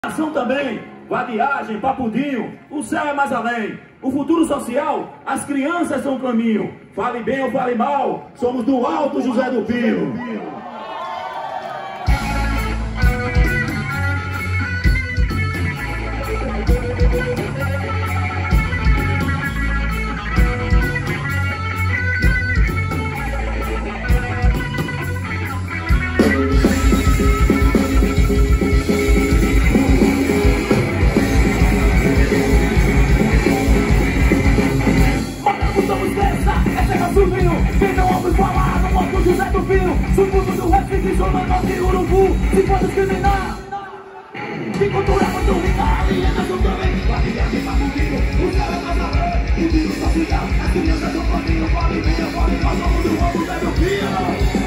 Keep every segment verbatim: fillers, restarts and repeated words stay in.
Ação também, vadiagem, papudinho, o céu é mais além. O futuro social, as crianças são o caminho. Fale bem ou fale mal, somos do Alto José do Pinho. Quem não ouve falar no Alto José do Pinho, submundo do rap que zona norte urubu. Se for discriminar, se cultura quando rica, alienação também. Vadiagem, papudinho, o céu é mais além. O vírus social, as crianças do caminho. Vale bem, vale mal, somos do Alto José do Pinho.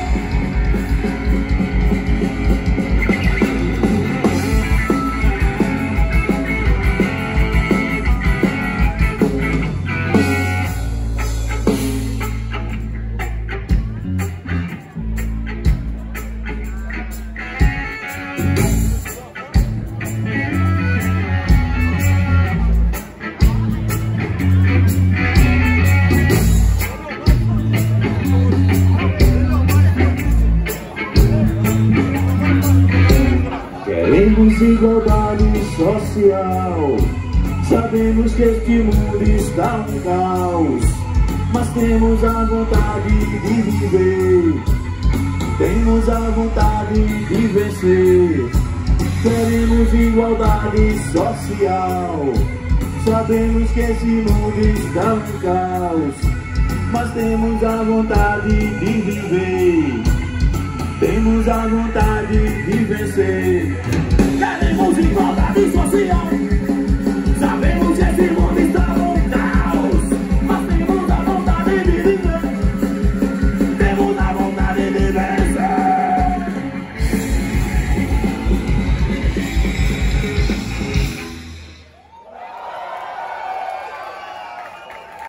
Queremos igualdade social. Sabemos que este mundo está um caos, mas temos a vontade de viver, temos a vontade de vencer. Queremos igualdade social. Sabemos que esse mundo está um caos, mas temos a vontade de viver, temos a vontade de vencer. Queremos igualdade.